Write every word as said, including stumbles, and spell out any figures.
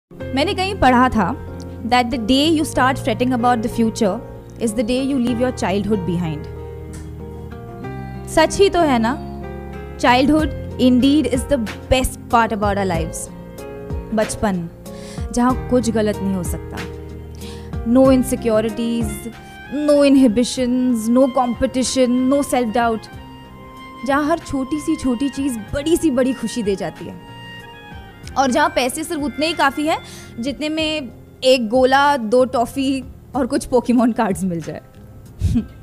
मैंने कहीं पढ़ा था that the day you start fretting about the future is the day you leave your childhood behind. सच ही तो है ना? Childhood indeed is the best part about our lives. बचपन जहाँ कुछ गलत नहीं हो सकता. No insecurities, no inhibitions, no competition, no self doubt. जहाँ हर छोटी सी छोटी चीज़ बड़ी सी बड़ी खुशी दे जाती है और जहाँ पैसे सिर्फ उतने ही काफ़ी हैं जितने में एक गोला, दो टॉफ़ी और कुछ पोकेमॉन कार्ड्स मिल जाए.